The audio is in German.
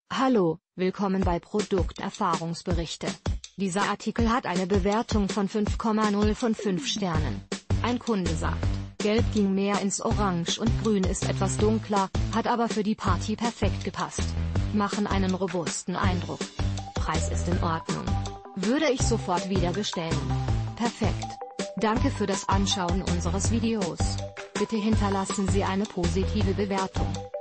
Hallo, willkommen bei Produkterfahrungsberichte. Dieser Artikel hat eine Bewertung von 5,0 von 5 Sternen. Ein Kunde sagt, Gelb ging mehr ins Orange und Grün ist etwas dunkler, hat aber für die Party perfekt gepasst. Machen einen robusten Eindruck. Preis ist in Ordnung. Würde ich sofort wieder bestellen. Perfekt. Danke für das Anschauen unseres Videos. Bitte hinterlassen Sie eine positive Bewertung.